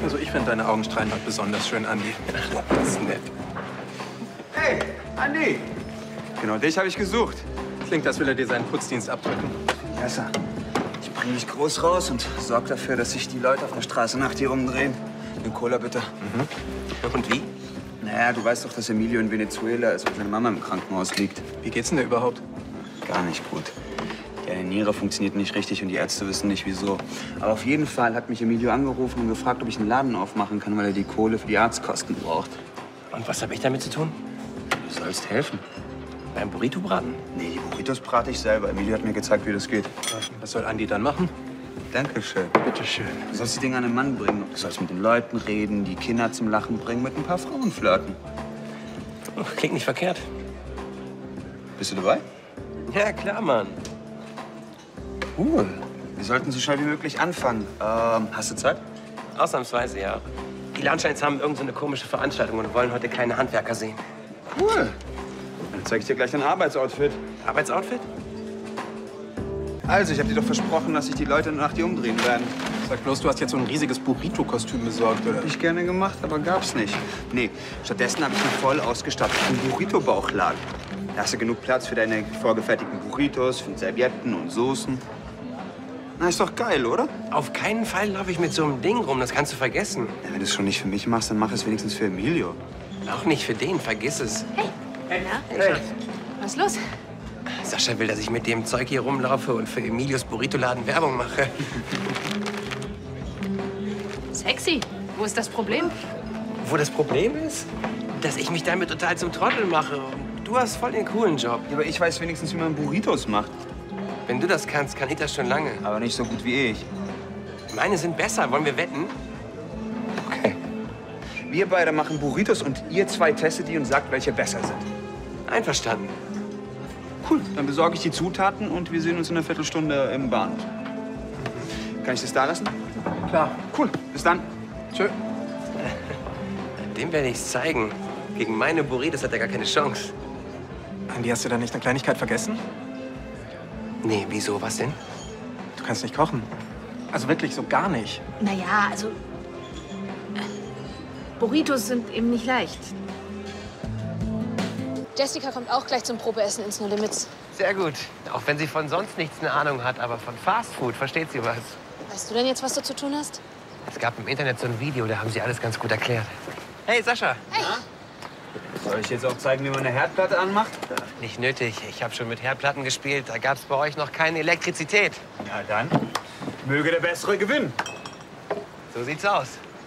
Also ich finde deine Augenstrahlen heute besonders schön, Andi. Das ist nett. Hey, Andi! Genau dich habe ich gesucht. Klingt, als will er dir seinen Putzdienst abdrücken. Jasser, ich bringe dich groß raus und sorg dafür, dass sich die Leute auf der Straße nach dir umdrehen. Eine Cola bitte. Und wie? Naja, du weißt doch, dass Emilio in Venezuela ist und seine Mama im Krankenhaus liegt. Wie geht's denn dir überhaupt? Gar nicht gut. Die eine Niere funktioniert nicht richtig und die Ärzte wissen nicht, wieso. Aber auf jeden Fall hat mich Emilio angerufen und gefragt, ob ich einen Laden aufmachen kann, weil er die Kohle für die Arztkosten braucht. Und was habe ich damit zu tun? Du sollst helfen. Beim Burrito-Braten? Nee, die Burritos brate ich selber. Emilio hat mir gezeigt, wie das geht. Was soll Andi dann machen? Dankeschön. Bitteschön. Du sollst die Dinge an den Mann bringen. Du sollst mit den Leuten reden, die Kinder zum Lachen bringen, mit ein paar Frauen flirten. Klingt nicht verkehrt. Bist du dabei? Ja, klar, Mann. Cool. Wir sollten so schnell wie möglich anfangen. Hast du Zeit? Ausnahmsweise, ja. Die Landsteins haben irgend so eine komische Veranstaltung und wollen heute keine Handwerker sehen. Cool. Dann zeige ich dir gleich dein Arbeitsoutfit. Arbeitsoutfit? Also, ich habe dir doch versprochen, dass sich die Leute nach dir umdrehen werden. Sag bloß, du hast jetzt so ein riesiges Burrito-Kostüm besorgt, oder? Hätte ich gerne gemacht, aber gab's nicht. Nee, stattdessen habe ich einen voll ausgestatteten Burrito-Bauchladen. Da hast du genug Platz für deine vorgefertigten Burritos, für Servietten und Soßen. Na, ist doch geil, oder? Auf keinen Fall laufe ich mit so einem Ding rum, das kannst du vergessen. Ja, wenn du es schon nicht für mich machst, dann mach es wenigstens für Emilio. Auch nicht für den, vergiss es. Hey. Na? Hey. Was ist los? Sascha will, dass ich mit dem Zeug hier rumlaufe und für Emilios Burrito-Laden Werbung mache. Sexy. Wo ist das Problem? Wo das Problem ist? Dass ich mich damit total zum Trottel mache. Und du hast voll den coolen Job. Ja, aber ich weiß wenigstens, wie man Burritos macht. Wenn du das kannst, kann ich das schon lange. Aber nicht so gut wie ich. Meine sind besser. Wollen wir wetten? Okay. Wir beide machen Burritos und ihr zwei testet die und sagt, welche besser sind. Einverstanden. Cool, dann besorge ich die Zutaten und wir sehen uns in einer Viertelstunde im Bahnhof. Kann ich das da lassen? Klar. Cool, bis dann. Tschö. Dem werde ich's zeigen. Gegen meine Burritos hat er gar keine Chance. Andi, hast du da nicht eine Kleinigkeit vergessen? Nee, wieso? Was denn? Du kannst nicht kochen. Also wirklich so gar nicht. Naja, also... Burritos sind eben nicht leicht. Jessica kommt auch gleich zum Probeessen ins No Limits. Sehr gut. Auch wenn sie von sonst nichts eine Ahnung hat, aber von Fast Food versteht sie was. Weißt du denn jetzt, was du zu tun hast? Es gab im Internet so ein Video, da haben sie alles ganz gut erklärt. Hey, Sascha. Hey. Soll ich jetzt auch zeigen, wie man eine Herdplatte anmacht? Nicht nötig. Ich habe schon mit Herdplatten gespielt. Da gab's bei euch noch keine Elektrizität. Ja, dann möge der Bessere gewinnen. So sieht's aus.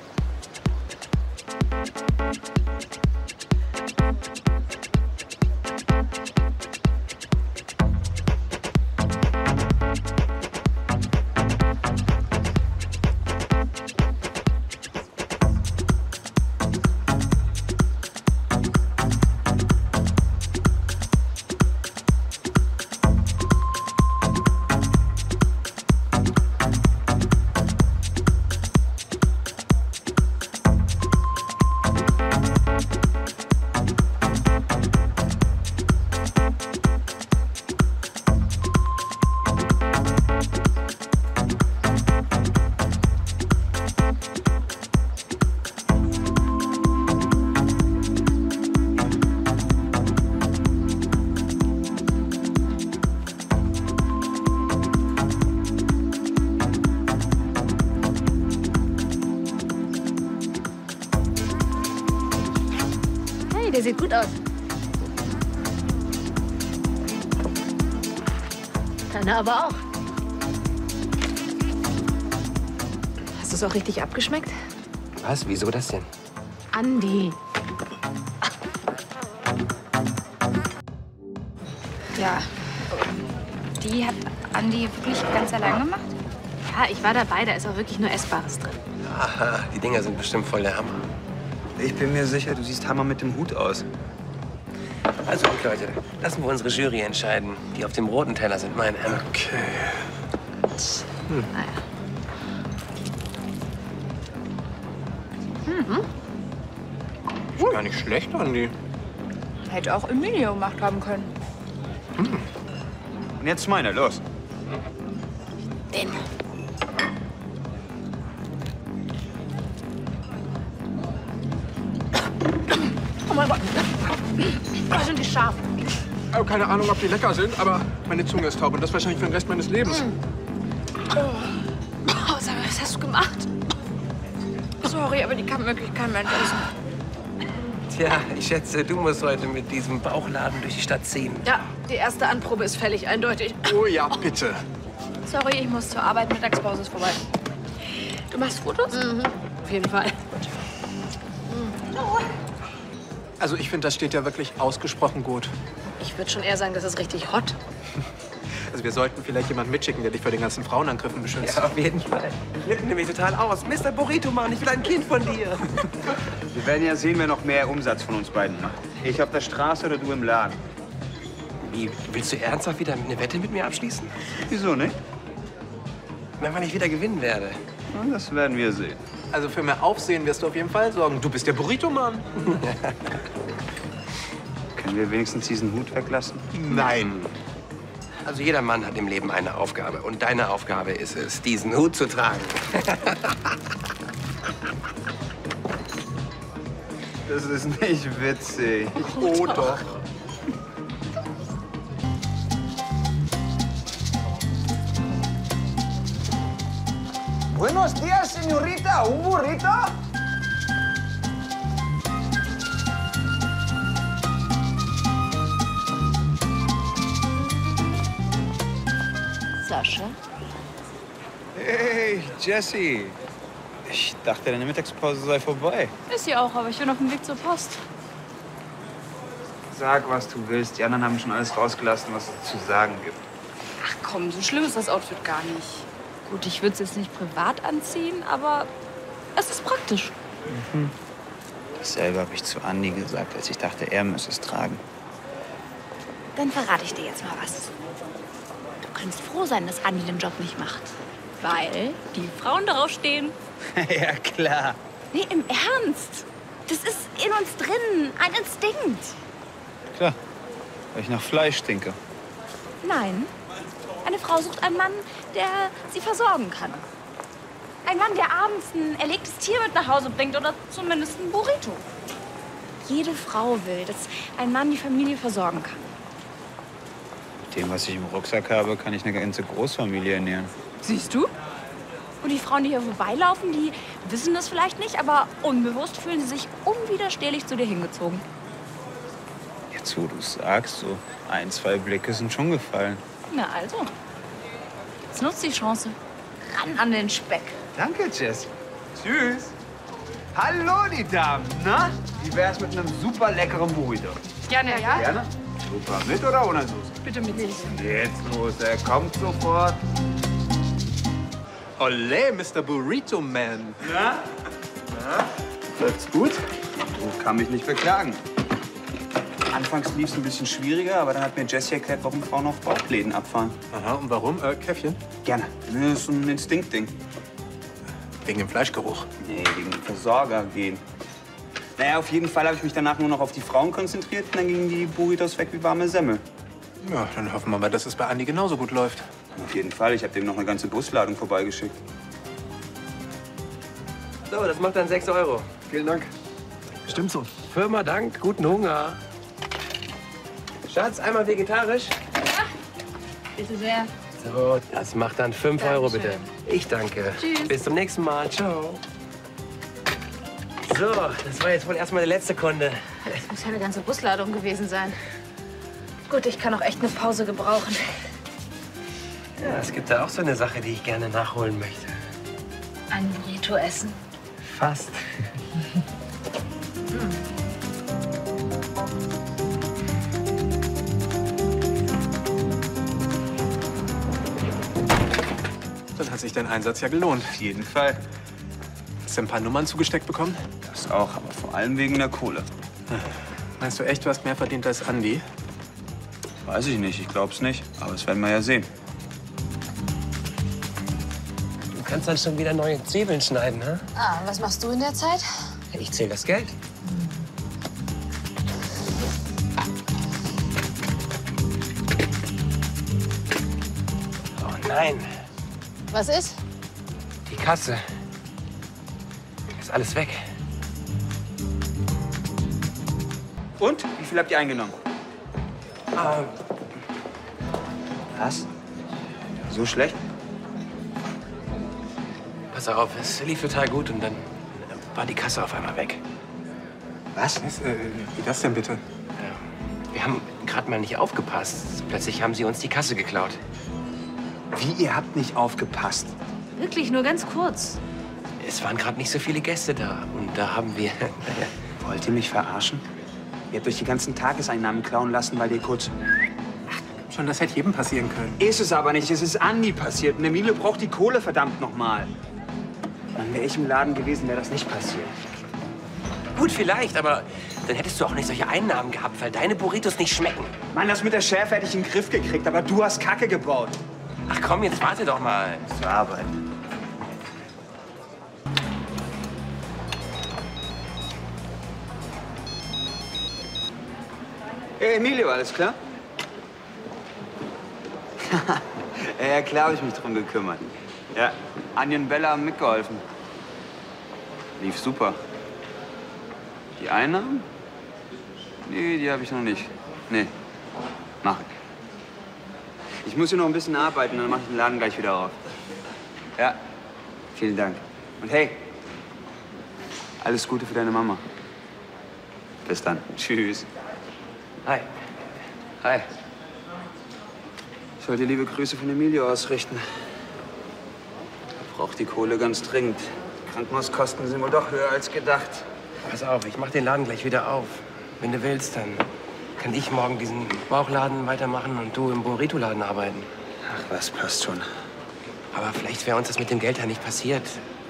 Hey, der sieht gut aus. Deine aber auch. Hast du es auch richtig abgeschmeckt? Was? Wieso das denn? Andi. Ja. Die hat Andi wirklich ganz allein gemacht? Ja, ich war dabei, da ist auch wirklich nur Essbares drin. Aha, die Dinger sind bestimmt voll der Hammer. Ich bin mir sicher, du siehst Hammer mit dem Hut aus. Also gut, Leute, lassen wir unsere Jury entscheiden. Die auf dem roten Teller sind meine Herren. Okay. Naja. Ist gar nicht schlecht, Andi. Hätte auch Emilio gemacht haben können. Und jetzt meine, los. Den. sind die scharf. Ich habe keine Ahnung, ob die lecker sind, aber meine Zunge ist taub und das wahrscheinlich für den Rest meines Lebens. Oh, sag mal, was hast du gemacht? Sorry, aber die kann wirklich kein Mensch essen. Tja, ich schätze, du musst heute mit diesem Bauchladen durch die Stadt ziehen. Ja, die erste Anprobe ist fällig, eindeutig. Oh ja, bitte. Sorry, ich muss zur Arbeit. Mittagspause ist vorbei. Du machst Fotos? Auf jeden Fall. Also ich finde, das steht ja wirklich ausgesprochen gut. Ich würde schon eher sagen, das ist richtig hot. Also wir sollten vielleicht jemanden mitschicken, der dich vor den ganzen Frauenangriffen beschützt. Ja, auf jeden Fall. Ich flippe nämlich total aus. Mr. Burrito, Mann, ich will ein Kind von dir. Wir werden ja sehen, wer noch mehr Umsatz von uns beiden macht. Ich auf der Straße oder du im Laden. Wie, willst du ernsthaft wieder eine Wette mit mir abschließen? Wieso nicht? Na, wann ich wieder gewinnen werde. Na, das werden wir sehen. Also für mehr Aufsehen wirst du auf jeden Fall sorgen. Du bist der Burrito-Mann. Können wir wenigstens diesen Hut weglassen? Nein. Also jeder Mann hat im Leben eine Aufgabe. Und deine Aufgabe ist es, diesen Hut zu tragen. Das ist nicht witzig. Oh doch. Buenos días, señorita. ¿Un burrito? Sascha? Hey, Jesse. Ich dachte, deine Mittagspause sei vorbei. Ist sie auch, aber ich bin auf dem Weg zur Post. Sag, was du willst. Die anderen haben schon alles rausgelassen, was es zu sagen gibt. Ach komm, so schlimm ist das Outfit gar nicht. Gut, ich würde es jetzt nicht privat anziehen, aber es ist praktisch. Dasselbe habe ich zu Andi gesagt, als ich dachte, er müsse es tragen. Dann verrate ich dir jetzt mal was. Du kannst froh sein, dass Andi den Job nicht macht. Weil die Frauen darauf stehen. Ja, klar. Nee, im Ernst. Das ist in uns drin. Ein Instinkt. Klar, weil ich nach Fleisch stinke. Nein. Eine Frau sucht einen Mann, der sie versorgen kann. Ein Mann, der abends ein erlegtes Tier mit nach Hause bringt oder zumindest ein Burrito. Jede Frau will, dass ein Mann die Familie versorgen kann. Mit dem, was ich im Rucksack habe, kann ich eine ganze Großfamilie ernähren. Siehst du? Und die Frauen, die hier vorbeilaufen, die wissen das vielleicht nicht, aber unbewusst fühlen sie sich unwiderstehlich zu dir hingezogen. Jetzt, wo du es sagst, so 1, 2 Blicke sind schon gefallen. Na also, jetzt nutzt die Chance. Ran an den Speck. Danke, Jess. Tschüss. Hallo, die Damen. Na? Wie wär's mit einem super leckeren Burrito? Gerne, ja? Gerne? Super. Mit oder ohne Soße? Bitte mit Milch. Jetzt los, er kommt sofort. Olé, Mr. Burrito-Man. Na? Läuft's gut? Du, kann mich nicht beklagen. Anfangs lief es ein bisschen schwieriger, aber dann hat mir Jessie erklärt, warum Frauen auf Bauchläden abfahren. Aha, und warum? Käffchen? Gerne. Das ist so ein Instinktding. Wegen dem Fleischgeruch. Nee, wegen dem Versorger gehen. Naja, auf jeden Fall habe ich mich danach nur noch auf die Frauen konzentriert und dann gingen die Burritos weg wie warme Semmel. Ja, dann hoffen wir mal, dass es bei Andi genauso gut läuft. Auf jeden Fall, ich habe dem noch eine ganze Busladung vorbeigeschickt. So, das macht dann 6 Euro. Vielen Dank. Stimmt so. Firma Dank, guten Hunger. Schatz, einmal vegetarisch? Bitte sehr. So, das macht dann 5 Euro, bitte. Dankeschön. Ich danke. Tschüss. Bis zum nächsten Mal. Ciao. So, das war jetzt wohl erstmal der letzte Kunde. Das muss ja eine ganze Busladung gewesen sein. Gut, ich kann auch echt eine Pause gebrauchen. Ja, es gibt da auch so eine Sache, die ich gerne nachholen möchte. Ein Burrito essen. Fast. Dann hat sich dein Einsatz ja gelohnt. Auf jeden Fall. Hast du ein paar Nummern zugesteckt bekommen? Das auch, aber vor allem wegen der Kohle. Meinst du echt, du hast mehr verdient als Andi? Weiß ich nicht, ich glaub's nicht. Aber das werden wir ja sehen. Du kannst dann schon wieder neue Zwiebeln schneiden, ne? Ah, was machst du in der Zeit? Ich zähle das Geld. Oh nein, Was ist? die Kasse. Ist alles weg. Und? Wie viel habt ihr eingenommen? Was? So schlecht? Pass auf, es lief total gut und dann war die Kasse auf einmal weg. Was? Wie das denn bitte? Wir haben gerade mal nicht aufgepasst. Plötzlich haben sie uns die Kasse geklaut. Wie, ihr habt nicht aufgepasst? Wirklich, nur ganz kurz. Es waren gerade nicht so viele Gäste da. Und da haben wir... Wollt ihr mich verarschen? Ihr habt euch die ganzen Tageseinnahmen klauen lassen, weil ihr kurz... Schon, das hätte jedem passieren können. Ist es aber nicht, es ist Andi passiert. Und Emilio braucht die Kohle, verdammt nochmal. Mann, wäre ich im Laden gewesen, wäre das nicht passiert. Gut, vielleicht, aber dann hättest du auch nicht solche Einnahmen gehabt, weil deine Burritos nicht schmecken. Mann, das mit der Schärfe hätte ich in den Griff gekriegt, aber du hast Kacke gebaut. Ach komm, jetzt warte doch mal. Zur Arbeit. Hey, Emilio, alles klar? Ja, klar habe ich mich drum gekümmert. Ja, Anja und Bella haben mitgeholfen. Lief super. Die Einnahmen? Nee, die habe ich noch nicht. Nee, mach ich. Ich muss hier noch ein bisschen arbeiten, dann mache ich den Laden gleich wieder auf. Ja, vielen Dank. Und hey, alles Gute für deine Mama. Bis dann. Tschüss. Hi. Hi. Ich soll dir liebe Grüße von Emilio ausrichten. Er braucht die Kohle ganz dringend. Die Krankenhauskosten sind wohl doch höher als gedacht. Pass auf, ich mach den Laden gleich wieder auf. Wenn du willst, dann kann ich morgen diesen Bauchladen weitermachen und du im Burrito-Laden arbeiten. Ach was, passt schon. Aber vielleicht wäre uns das mit dem Geld ja nicht passiert.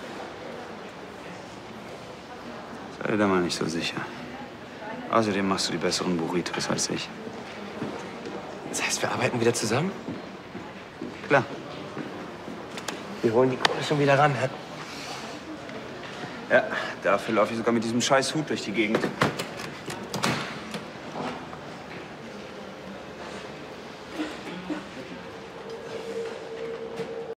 Sei dir da mal nicht so sicher. Außerdem machst du die besseren Burritos als ich. Das heißt, wir arbeiten wieder zusammen? Klar. Wir holen die Kohle schon wieder ran, hä? Ja, dafür laufe ich sogar mit diesem scheiß Hut durch die Gegend.